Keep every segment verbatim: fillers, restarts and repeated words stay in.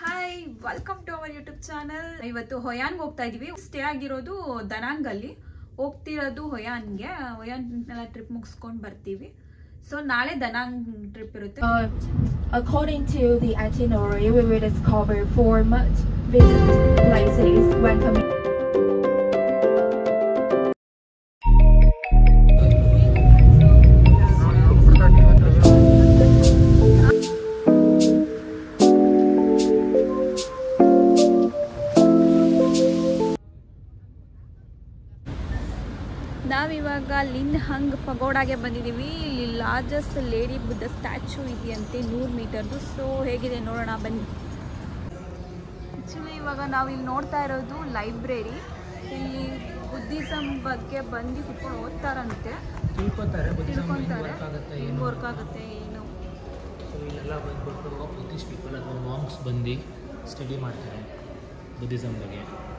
Hi, welcome to our YouTube channel. ಇವತ್ತು ಹೊಯಾನ್ಗೆ ಹೋಗ್ತಾ ಇದೀವಿ. ಸ್ಟೇ ಆಗಿರೋದು ದನಾಂಗ್ ಅಲ್ಲಿ, ಹೋಗ್ತಿರೋದು ಹೊಯಾನ್ಗೆ. ಹೊಯಾನ್ ಎಲ್ಲ ಟ್ರಿಪ್ ಮುಗಿಸ್ಕೊಂಡು ಬರ್ತೀವಿ. ಸೊ ನಾಳೆ ದನಾಂಗ್ ಟ್ರಿಪ್ ಇರುತ್ತೆ. Uh, according to the itinerary, we will discover four much visited places when coming. ನಾವಿವಾಗ ಲಿನ್ ಹಂಗ್ ಪಗೋಡಾಗೆ ಬಂದಿದ್ದೀವಿ. ಇಲ್ಲಿ ಲಾರ್ಜೆಸ್ಟ್ ಲೇಡಿ ಬುದ್ಧ ಸ್ಟ್ಯಾಚು ಇದೆಯಂತೆ, ನೂರು ಮೀಟರ್ದು. ಸೊ ಹೇಗಿದೆ ನೋಡೋಣ ಬನ್ನಿ. ಆ್ಯಕ್ಚುಲಿ ಇವಾಗ ನಾವು ಇಲ್ಲಿ ನೋಡ್ತಾ ಇರೋದು ಲೈಬ್ರರಿ. ಇಲ್ಲಿ ಬುದ್ಧಿಸಮ್ ಬಗ್ಗೆ ಬಂದು ಕುತ್ಕೊಂಡು ಓದ್ತಾರಂತೆ, ತಿಳ್ಕೊತಾರೆ, ಹೆಂಗೆ ವರ್ಕ್ ಆಗುತ್ತೆ ಏನು. ಸೊ ಇಲ್ಲೆಲ್ಲ ಬಂದ್ಬಿಟ್ಟು ಬುದ್ಧಿಸ್ಟ್ ಪೀಪಲ್ ಅಥವಾ ಮಾಂಕ್ಸ್ ಬಂದು ಸ್ಟಡಿ ಮಾಡ್ತಾರೆ ಬುದ್ಧಿಸಮ್ ಬಗ್ಗೆ.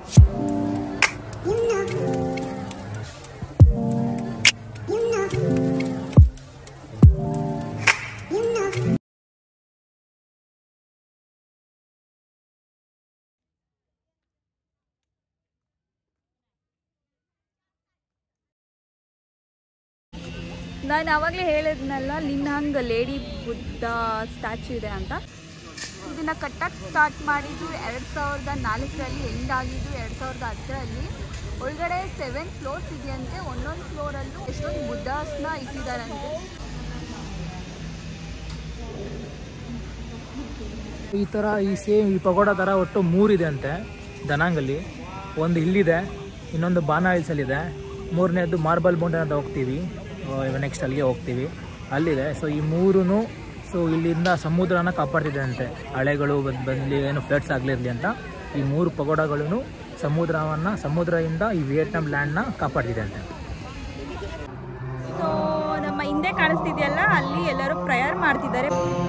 ನಾನು ಆವಾಗಲೇ ಹೇಳಿದ್ನಲ್ಲ, Linh Ung lady Buddha statue ಇದೆ ಅಂತ. ಇದನ್ನು ಕಟ್ಟಕ್ಕೆ ಸ್ಟಾರ್ಟ್ ಮಾಡಿದ್ದು ಎರಡು ಸಾವಿರದ ನಾಲ್ಕರಲ್ಲಿ, ಎಂಡ್ ಆಗಿದ್ದು ಎರಡು ಸಾವಿರದ ಹತ್ತರಲ್ಲಿ. ಒಳಗಡೆ ಸೆವೆನ್ ಫ್ಲೋರ್ಸ್ ಇದೆಯಂತೆ. ಒಂದೊಂದು ಫ್ಲೋರಲ್ಲೂ ಎಷ್ಟೊಂದು ಬುದ್ಧಾಸ್ನ ಇಟ್ಟಿದ್ದಾರಂತೆ. ಈ ಥರ ಈ ಸೇಮ್ ಈ ಪಗೋಡ ಥರ ಒಟ್ಟು ಮೂರಿದೆ ಅಂತೆ ದನಾಂಗಲ್ಲಿ. ಒಂದು ಇಲ್ಲಿದೆ, ಇನ್ನೊಂದು ಬಾನಾ ಹಿಲ್ಸಲ್ಲಿದೆ, ಮೂರನೇದು ಮಾರ್ಬಲ್ ಮೌಂಟೇನ್ ಅಂತ ಹೋಗ್ತೀವಿ. ನೆಕ್ಸ್ಟ್ ಅಲ್ಲಿಗೆ ಹೋಗ್ತೀವಿ, ಅಲ್ಲಿದೆ. ಸೊ ಈ ಮೂರೂ ಸೊ ಇಲ್ಲಿಂದ ಸಮುದ್ರನ ಕಾಪಾಡ್ತಿದೆ ಅಂತೆ. ಅಲೆಗಳು ಬಂದು ಏನು ಫ್ಲಡ್ಸ್ ಆಗಲಿರಲಿ ಅಂತ ಈ ಮೂರು ಪಗೋಡಗಳೂ ಸಮುದ್ರವನ್ನು ಸಮುದ್ರದಿಂದ ಈ ವಿಯೆಟ್ನಾಂ ಲ್ಯಾಂಡ್ನ ಕಾಪಾಡ್ತಿದೆ ಅಂತೆ. ಸೊ ನಮ್ಮ ಹಿಂದೆ ಕಾಣಿಸ್ತಿದೆಯಲ್ಲ, ಅಲ್ಲಿ ಎಲ್ಲರೂ ಪ್ರೇಯರ್ ಮಾಡ್ತಿದ್ದಾರೆ.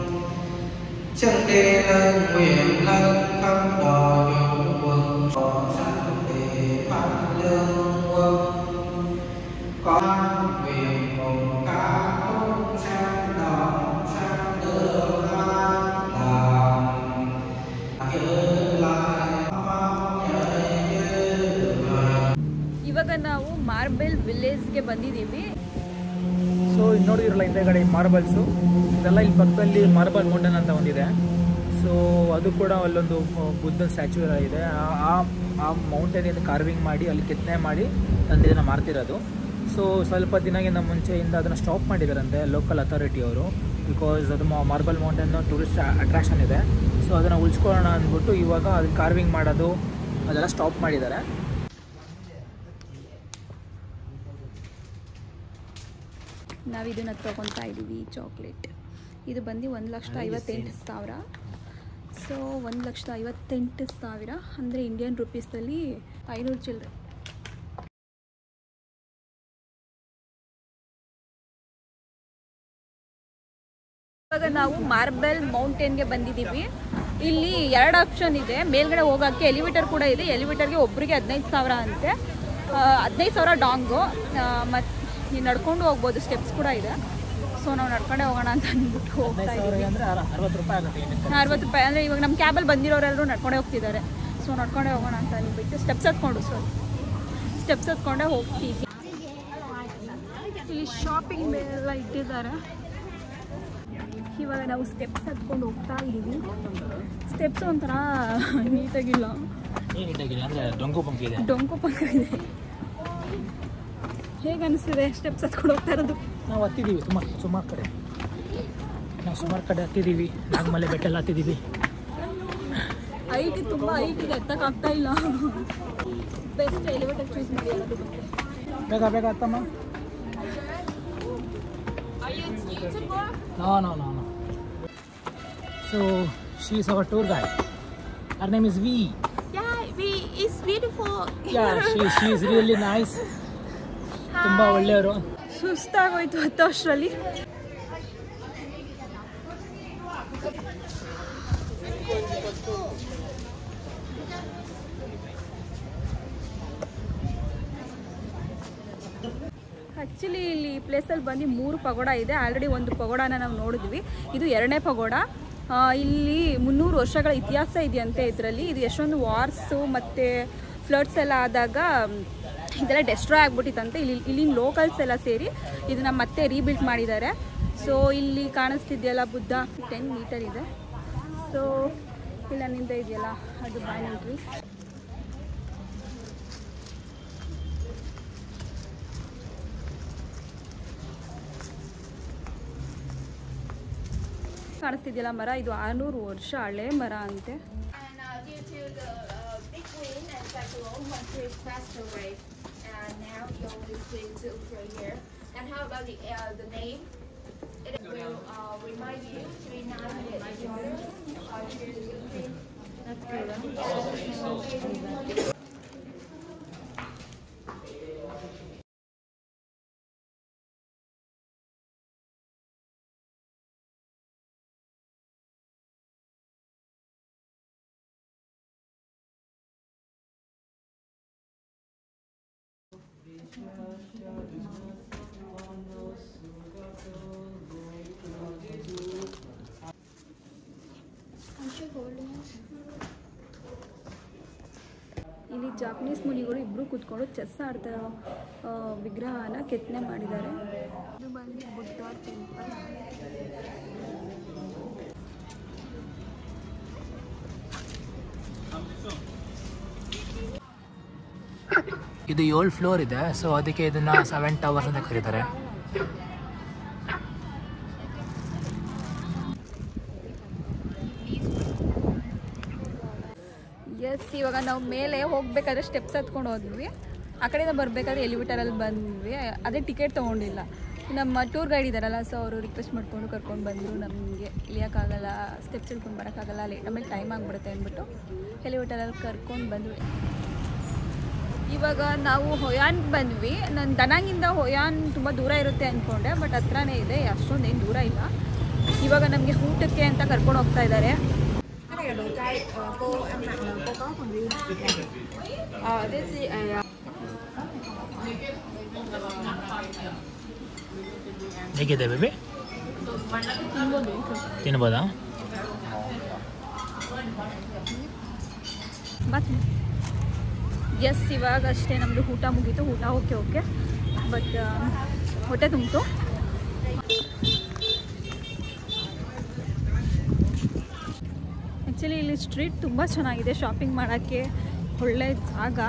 ಇವಾಗ ನಾವು ಮಾರ್ಬಲ್ ವಿಲೇಜ್ಗೆ ಬಂದಿದ್ದೀವಿ. ಸೊ ಇಲ್ಲಿ ನೋಡಿದಿರಲ್ಲ ಹಿಂದೆಗಡೆ ಮಾರ್ಬಲ್ಸು, ಇದೆಲ್ಲ ಇಲ್ಲಿ ಪಕ್ಕದಲ್ಲಿ ಮಾರ್ಬಲ್ ಮೌಂಟೇನ್ ಅಂತ ಒಂದಿದೆ. ಸೊ ಅದು ಕೂಡ ಅಲ್ಲೊಂದು ಬುದ್ಧನ ಸ್ಟ್ಯಾಚ್ಯೂ ಇದೆ. ಆ ಆ ಮೌಂಟೇನಿಂದ ಕಾರ್ವಿಂಗ್ ಮಾಡಿ ಅಲ್ಲಿ ಕೆತ್ತನೆ ಮಾಡಿ ತಂದು ಇದನ್ನು ಮಾರ್ತಿರೋದು. ಸೊ ಸ್ವಲ್ಪ ದಿನಗಿಂತ ಮುಂಚೆಯಿಂದ ಅದನ್ನು ಸ್ಟಾಪ್ ಮಾಡಿದಾರಂತೆ ಲೋಕಲ್ ಅಥಾರಿಟಿಯವರು, ಬಿಕಾಸ್ ಅದು ಮಾರ್ಬಲ್ ಮೌಂಟೇನ್ ಟೂರಿಸ್ಟ್ ಅಟ್ರಾಕ್ಷನ್ ಇದೆ. ಸೊ ಅದನ್ನು ಉಳಿಸ್ಕೊಳ್ಳೋಣ ಅಂದ್ಬಿಟ್ಟು ಇವಾಗ ಅಲ್ಲಿ ಕಾರ್ವಿಂಗ್ ಮಾಡೋದು ಅದೆಲ್ಲ ಸ್ಟಾಪ್ ಮಾಡಿದ್ದಾರೆ. ನಾವು ಇದನ್ನು ತೊಗೊತಾ ಇದ್ದೀವಿ, ಚಾಕ್ಲೇಟ್. ಇದು ಬಂದು ಒಂದು ಲಕ್ಷದ ಐವತ್ತೆಂಟು ಸಾವಿರ. ಸೊ ಒಂದು ಲಕ್ಷದ ಐವತ್ತೆಂಟು ಸಾವಿರ ಅಂದರೆ ಇಂಡಿಯನ್ ರುಪೀಸಲ್ಲಿ ಐನೂರು ಚಿಲ್ಲರೆ. ಇವಾಗ ನಾವು ಮಾರ್ಬಲ್ ಮೌಂಟೇನ್ಗೆ ಬಂದಿದ್ದೀವಿ. ಇಲ್ಲಿ ಎರಡು ಆಪ್ಷನ್ ಇದೆ. ಮೇಲ್ಗಡೆ ಹೋಗೋಕ್ಕೆ ಎಲಿವೇಟರ್ ಕೂಡ ಇದೆ. ಎಲಿವೇಟರ್ಗೆ ಒಬ್ಬರಿಗೆ ಹದಿನೈದು ಸಾವಿರ ಅಂತೆ. ಹದಿನೈದು ಸಾವಿರ ಡಾಂಗು. ಮತ್ತು ನೀವು ನಡ್ಕೊಂಡು ಹೋಗ್ಬೋದು, ಸ್ಟೆಪ್ಸ್ ಕೂಡ ಇದೆ. ಸೊ ನಾವು ನಡ್ಕೊಂಡೆ ಹೋಗೋಣ ಅಂತ ಅಂದ್ಬಿಟ್ಟು ಹೋಗ್ತಾ ಇದ್ದೀವಿ. ಅರವತ್ತು ರೂಪಾಯಿ ಆಗುತ್ತೆ. ಅರವತ್ತು ರೂಪಾಯಿ ಅಂದರೆ ಇವಾಗ ನಮ್ಮ ಕ್ಯಾಬಲ್ಲಿ ಬಂದಿರೋರೆಲ್ಲರೂ ನಡ್ಕೊಂಡೇ ಹೋಗ್ತಿದ್ದಾರೆ. ಸೊ ನಡ್ಕೊಂಡೇ ಹೋಗೋಣ ಅಂತ ಅಂದ್ಬಿಟ್ಟು ಸ್ಟೆಪ್ಸ್ ಹತ್ಕೊಂಡು ಸೊ ಸ್ಟೆಪ್ಸ್ ಹತ್ಕೊಂಡೇ ಹೋಗ್ತೀವಿ. ಇಲ್ಲಿ ಶಾಪಿಂಗ್ ಎಲ್ಲ ಇಟ್ಟಿದ್ದಾರೆ. ಇವಾಗ ನಾವು ಸ್ಟೆಪ್ಸ್ ಹತ್ಕೊಂಡು ಹೋಗ್ತಾ ಇದ್ದೀವಿ. ಸ್ಟೆಪ್ಸ್ ಒಂಥರ ನೀಟಾಗಿಲ್ಲ, ಡೊಂಕು ಪಂಕ್ ಇದೆ. ಡೊಂಕು ಪಂಕ ಇದೆ. ಹೇಗೆ ಅನಿಸ್ತಿದೆ ಸ್ಟೆಪ್ಸ್ ಹತ್ಕೊಂಡು ಹೋಗ್ತಾ ಇರೋದು? ನಾವು ಹತ್ತಿದ್ದೀವಿ, ಸುಮಾರು ಸುಮಾರು ಕಡೆ ನಾವು ಸುಮಾರು ಕಡೆ ಹತ್ತಿದ್ದೀವಿ. ನಾಗಮಲೆ ಬೆಟ್ಟ ಎಲ್ಲ ಹತ್ತಿದ್ದೀವಿ. ಐಟಿ ತುಂಬ ಐಟಿಗೆ ಎತ್ತಕ್ಕಾಗ್ತಾ ಇಲ್ಲ. ಬೆಸ್ಟ್ ಎಲಿವೇಟರ್ ಚೂಸ್ ಮಾಡಿ ಅನ್ನೋದು ಬಗ್ಗೆ. ಬೇಗ ಬೇಗ ಹತ್ತಮ್ಮ. No, no, no, no. So, she is our tour guide. Her name is V. Yeah, V is beautiful. Yeah, she, she is really nice. ತುಂಬ ಒಳ್ಳೆಯವರು. ಸುಸ್ತಾಗೋಯ್ತು ಹತ್ತು ವರ್ಷದಲ್ಲಿ. ಆ್ಯಕ್ಚುಲಿ ಇಲ್ಲಿ ಪ್ಲೇಸಲ್ಲಿ ಬಂದು ಮೂರು ಪಗೋಡ ಇದೆ. ಆಲ್ರೆಡಿ ಒಂದು ಪಗೋಡನ ನಾವು ನೋಡಿದ್ವಿ, ಇದು ಎರಡನೇ ಪಗೋಡ. ಇಲ್ಲಿ ಮುನ್ನೂರು ವರ್ಷಗಳ ಇತಿಹಾಸ ಇದೆಯಂತೆ ಇದರಲ್ಲಿ. ಇದು ಎಷ್ಟೊಂದು ವಾರ್ಸು ಮತ್ತು ಫ್ಲಡ್ಸ್ ಎಲ್ಲ ಆದಾಗ ಇದೆಲ್ಲ ಡೆಸ್ಟ್ರಾಯ್ ಆಗ್ಬಿಟ್ಟಿತ್ತಂತೆ. ಇಲ್ಲಿ ಇಲ್ಲಿನ ಲೋಕಲ್ಸ್ ಎಲ್ಲ ಸೇರಿ ಇದನ್ನು ಮತ್ತೆ ರೀಬಿಲ್ಡ್ ಮಾಡಿದ್ದಾರೆ. ಸೊ ಇಲ್ಲಿ ಕಾಣಿಸ್ತಿದೆಯಲ್ಲ ಬುದ್ಧ ಟೆನ್ ಮೀಟರ್ ಇದೆ. ಸೊ ಇಲ್ಲ ನಿಂದ ಇದೆಯಲ್ಲ ಅದು ಬಾಯ್ ಎಂಟ್ರಿ. ಕಾಣಿಸ್ತಿದೆಯಲ್ಲ ಮರ, ಇದು ಆರುನೂರು ವರ್ಷ ಹಳೆ ಮರ ಅಂತೆ. ಇಲ್ಲಿ ಜಾಪನೀಸ್ ಮುನಿಗಳು ಇಬ್ಬರು ಕೂತ್ಕೊಂಡು ಚೆಸ್ ಆಡ್ತಾ ಇರೋ ವಿಗ್ರಹನ ಕೆತ್ತನೆ ಮಾಡಿದ್ದಾರೆ. ಇದು ಬಂದು ಬುದ್ಧ ಟೆಂಪಲ್. ಇದು ಏಳು ಫ್ಲೋರ್ ಇದೆ. ಸೊ ಅದಕ್ಕೆ ಇದನ್ನ ಸೆವೆನ್ ಟವರ್ಸ್ ಅಂತ ಕರೀತಾರೆ. ಎಸ್, ಇವಾಗ ನಾವು ಮೇಲೆ ಹೋಗ್ಬೇಕಾದ್ರೆ ಸ್ಟೆಪ್ಸ್ ಹತ್ಕೊಂಡು ಹೋದ್ವಿ. ಆ ಕಡೆಯಿಂದ ಬರಬೇಕಾದ್ರೆ ಎಲಿವೇಟರಲ್ಲಿ ಬಂದ್ವಿ. ಅದೇ ಟಿಕೆಟ್ ತೊಗೊಂಡಿಲ್ಲ. ನಮ್ಮ ಟೂರ್ ಗೈಡ್ ಇದ್ದಾರಲ್ಲ, ಸೊ ಅವರು ರಿಕ್ವೆಸ್ಟ್ ಮಾಡಿಕೊಂಡು ಕರ್ಕೊಂಡು ಬಂದರು. ನಮಗೆ ಇಳಿಯೋಕ್ಕಾಗಲ್ಲ, ಸ್ಟೆಪ್ಸ್ ಇಳ್ಕೊಂಡು ಬರೋಕ್ಕಾಗಲ್ಲ, ಲೇಟ್ ಆಮೇಲೆ ಟೈಮ್ ಆಗಿಬಿಡುತ್ತೆ ಅಂದ್ಬಿಟ್ಟು ಎಲಿವೇಟರಲ್ಲಿ ಕರ್ಕೊಂಡು ಬಂದ್ವಿ. ಇವಾಗ ನಾವು ಹೊಯಾನ್ಗೆ ಬಂದ್ವಿ. ನಾನು ದನಾಂಗಿಂದ ಹೊಯಾನ್ ತುಂಬ ದೂರ ಇರುತ್ತೆ ಅಂದ್ಕೊಂಡೆ, ಬಟ್ ಹತ್ರನೇ ಇದೆ, ಅಷ್ಟೊಂದೇನು ದೂರ ಇಲ್ಲ. ಇವಾಗ ನಮಗೆ ಊಟಕ್ಕೆ ಅಂತ ಕರ್ಕೊಂಡು ಹೋಗ್ತಾ ಇದ್ದಾರೆ. ಹೇಗಿದೆ ಬೇಬಿ? ತಿನ್ಬೋದಾ? ಮತ್ತೆ ಎಸ್, ಇವಾಗ ಅಷ್ಟೇ ನಮ್ಮದು ಊಟ ಮುಗೀತು. ಊಟ ಓಕೆ ಓಕೆ ಬಟ್ ಹೊಟ್ಟೆ ತುಂಬಿತು. ಆ್ಯಕ್ಚುಲಿ ಇಲ್ಲಿ ಸ್ಟ್ರೀಟ್ ತುಂಬ ಚೆನ್ನಾಗಿದೆ, ಶಾಪಿಂಗ್ ಮಾಡೋಕ್ಕೆ ಒಳ್ಳೆ ಜಾಗ.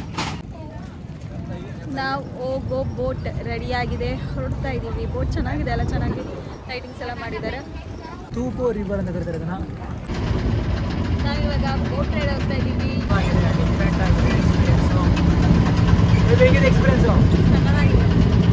ನಾವು ಹೋಗೋ ಬೋಟ್ ರೆಡಿಯಾಗಿದೆ, ಹೊರಡ್ತಾ ಇದ್ದೀವಿ. ಬೋಟ್ ಚೆನ್ನಾಗಿದೆ, ಎಲ್ಲ ಚೆನ್ನಾಗಿ ಲೈಟಿಂಗ್ಸ್ ಎಲ್ಲ ಮಾಡಿದ್ದಾರೆ. ತೂಪು ರಿವರ್ ಅಂತ ಕರೀತಾರೆ ಅದನ್ನ. ನಾವಿವಾಗ ಬೋಟ್ ರೈಡ್ ಹೋಗ್ತಾ ಇದ್ದೀವಿ. ಹೇಗಿದೆ ಎಕ್ಸ್ಪೀರಿಯನ್ಸು? ಚೆನ್ನಾಗಿದೆ.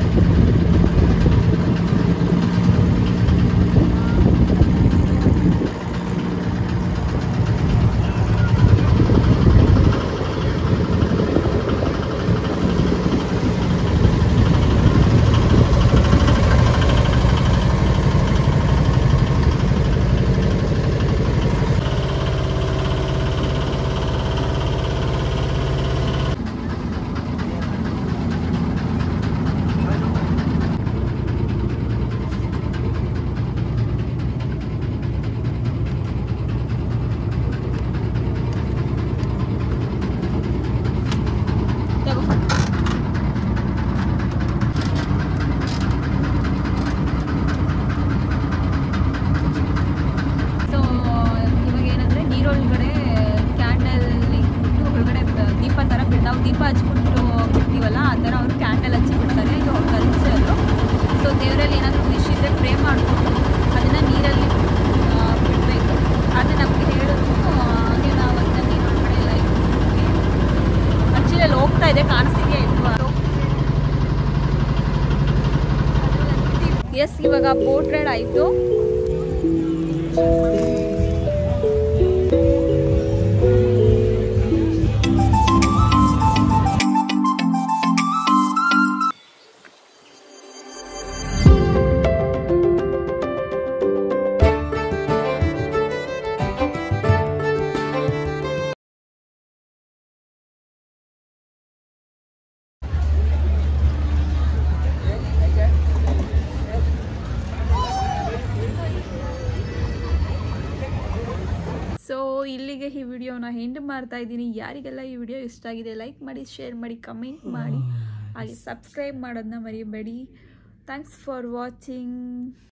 ದೀಪ ಹಚ್ಬಿಟ್ಟು ಬಿಡ್ತೀವಲ್ಲ, ಆ ಥರ ಅವರು ಕ್ಯಾಂಡಲ್ ಹಚ್ಚಿ ಬಿಡ್ತಾರೆ. ಇದು ಅವ್ರ ಕಲ್ಚರು. ಸೊ ದೇವರಲ್ಲಿ ಏನಾದರೂ ವಿಶ್ ಇದ್ದರೆ ಪ್ರೇ ಮಾಡಿಕೊಂಡು ಅದನ್ನು ನೀರಲ್ಲಿ ಬಿಡಬೇಕು. ಆದರೆ ನಮಗೆ ಹೇಳಿದ್ರು ಹಾಗೆ ನಾವು ಅದನ್ನ ನೀರೊಳಗಡೆ ಎಲ್ಲ ಆ್ಯಕ್ಚುಲಿ ಅಲ್ಲಿ ಹೋಗ್ತಾ ಇದೆ, ಕಾಣಿಸ್ತಿದೆಯಾ ಇಲ್ವಾ? ಎಸ್, ಇವಾಗ ಬೋಟ್ ರೈಡ್ ಆಯಿತು. ಸೊ ಇಲ್ಲಿಗೆ ಈ ವಿಡಿಯೋನ ಎಂಡ್ ಮಾಡ್ತಾ ಇದ್ದೀನಿ. ಯಾರಿಗೆಲ್ಲ ಈ ವಿಡಿಯೋ ಇಷ್ಟ ಆಗಿದೆ ಲೈಕ್ ಮಾಡಿ, ಶೇರ್ ಮಾಡಿ, ಕಮೆಂಟ್ ಮಾಡಿ, ಹಾಗೆ ಸಬ್ಸ್ಕ್ರೈಬ್ ಮಾಡೋದನ್ನ ಮರಿಬೇಡಿ. Thanks for watching.